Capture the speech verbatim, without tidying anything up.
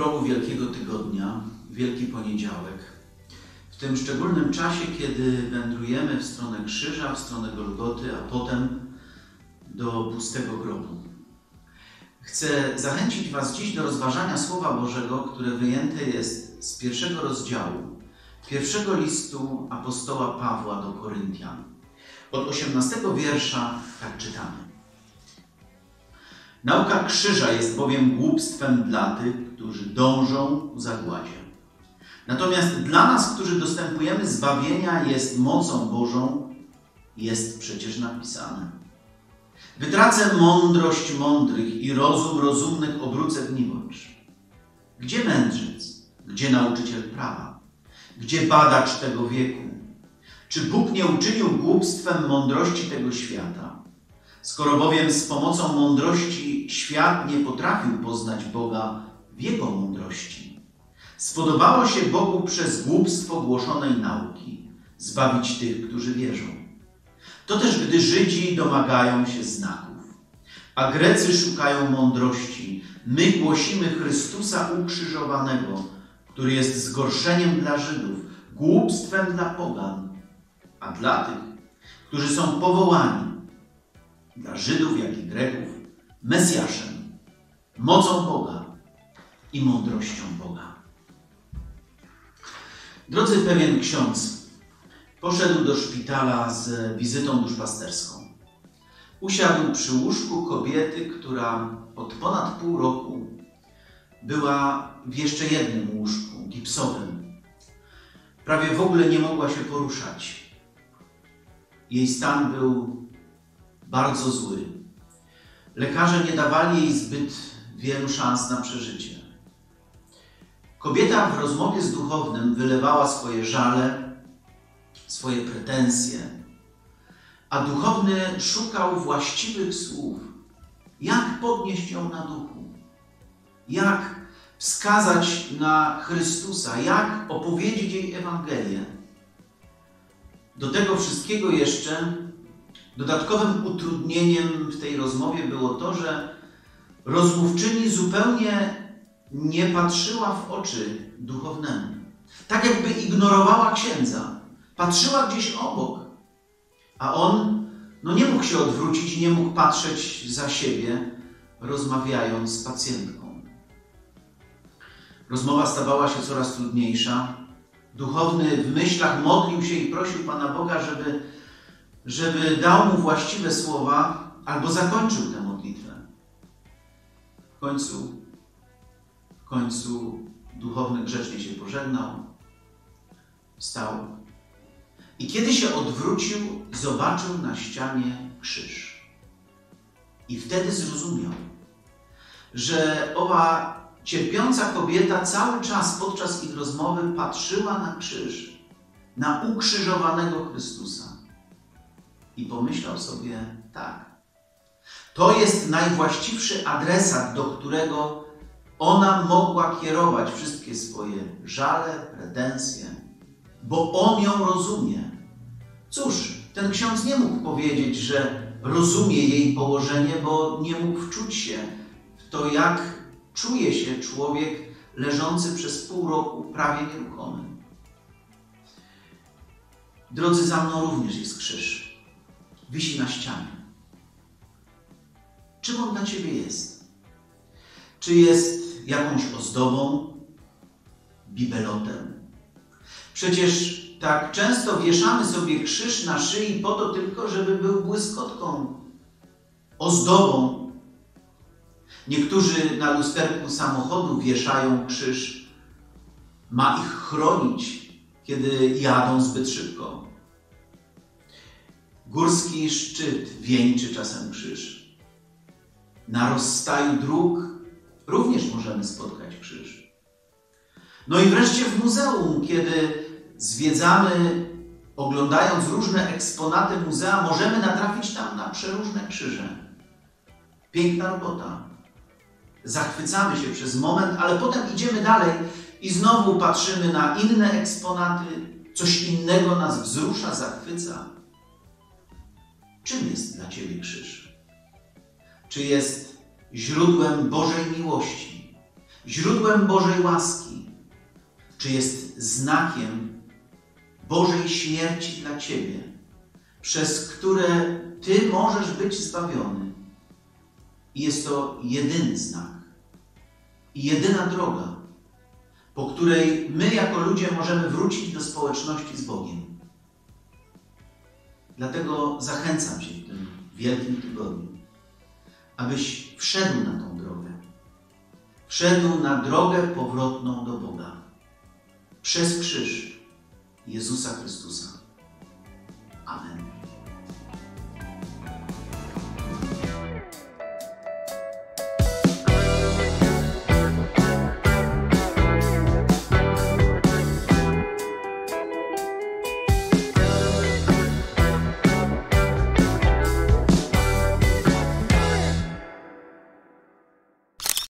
progu Wielkiego Tygodnia, Wielki Poniedziałek, w tym szczególnym czasie, kiedy wędrujemy w stronę krzyża, w stronę Golgoty, a potem do pustego grobu. Chcę zachęcić Was dziś do rozważania Słowa Bożego, które wyjęte jest z pierwszego rozdziału, pierwszego listu apostoła Pawła do Koryntian. Od osiemnastego wiersza tak czytamy. Nauka krzyża jest bowiem głupstwem dla tych, którzy dążą ku zagładzie. Natomiast dla nas, którzy dostępujemy zbawienia, jest mocą Bożą, jest przecież napisane. Wytracę mądrość mądrych i rozum rozumnych obrócę w niwocz. Gdzie mędrzec? Gdzie nauczyciel prawa? Gdzie badacz tego wieku? Czy Bóg nie uczynił głupstwem mądrości tego świata? Skoro bowiem z pomocą mądrości świat nie potrafił poznać Boga w Jego mądrości, spodobało się Bogu przez głupstwo głoszonej nauki zbawić tych, którzy wierzą. To też gdy Żydzi domagają się znaków, a Grecy szukają mądrości, my głosimy Chrystusa ukrzyżowanego, który jest zgorszeniem dla Żydów, głupstwem dla pogan, a dla tych, którzy są powołani, dla Żydów, jak i Greków, Mesjaszem, mocą Boga i mądrością Boga. Drodzy, pewien ksiądz poszedł do szpitala z wizytą duszpasterską. Usiadł przy łóżku kobiety, która od ponad pół roku była w jeszcze jednym łóżku, gipsowym. Prawie w ogóle nie mogła się poruszać. Jej stan był bardzo zły. Lekarze nie dawali jej zbyt wielu szans na przeżycie. Kobieta w rozmowie z duchownym wylewała swoje żale, swoje pretensje, a duchowny szukał właściwych słów, jak podnieść ją na duchu, jak wskazać na Chrystusa, jak opowiedzieć jej Ewangelię. Do tego wszystkiego jeszcze dodatkowym utrudnieniem w tej rozmowie było to, że rozmówczyni zupełnie nie patrzyła w oczy duchownemu. Tak jakby ignorowała księdza. Patrzyła gdzieś obok. A on no nie mógł się odwrócić, nie mógł patrzeć za siebie, rozmawiając z pacjentką. Rozmowa stawała się coraz trudniejsza. Duchowny w myślach modlił się i prosił Pana Boga, żeby, żeby dał mu właściwe słowa albo zakończył tę modlitwę. W końcu, w końcu duchowny grzecznie się pożegnał, wstał i kiedy się odwrócił, zobaczył na ścianie krzyż. I wtedy zrozumiał, że owa cierpiąca kobieta cały czas podczas ich rozmowy patrzyła na krzyż, na ukrzyżowanego Chrystusa. I pomyślał sobie, tak, to jest najwłaściwszy adresat, do którego ona mogła kierować wszystkie swoje żale, pretensje, bo on ją rozumie. Cóż, ten ksiądz nie mógł powiedzieć, że rozumie jej położenie, bo nie mógł wczuć się w to, jak czuje się człowiek leżący przez pół roku prawie nieruchomy. Drodzy, za mną również jest krzyż. Wisi na ścianie. Czym on dla Ciebie jest? Czy jest jakąś ozdobą, bibelotem? Przecież tak często wieszamy sobie krzyż na szyi po to tylko, żeby był błyskotką, ozdobą. Niektórzy na lusterku samochodu wieszają krzyż. Ma ich chronić, kiedy jadą zbyt szybko. Górski szczyt wieńczy czasem krzyż. Na rozstaju dróg również możemy spotkać krzyż. No i wreszcie w muzeum, kiedy zwiedzamy, oglądając różne eksponaty muzea, możemy natrafić tam na przeróżne krzyże. Piękna robota. Zachwycamy się przez moment, ale potem idziemy dalej i znowu patrzymy na inne eksponaty, coś innego nas wzrusza, zachwyca. Czym jest dla Ciebie krzyż? Czy jest źródłem Bożej miłości? źródłem Bożej łaski, czy jest znakiem Bożej śmierci dla Ciebie, przez które Ty możesz być zbawiony. I jest to jedyny znak i jedyna droga, po której my jako ludzie możemy wrócić do społeczności z Bogiem. Dlatego zachęcam Cię w tym Wielkim Tygodniu, abyś wszedł na tą drogę. Wszedł na drogę powrotną do Boga przez krzyż Jezusa Chrystusa. Amen.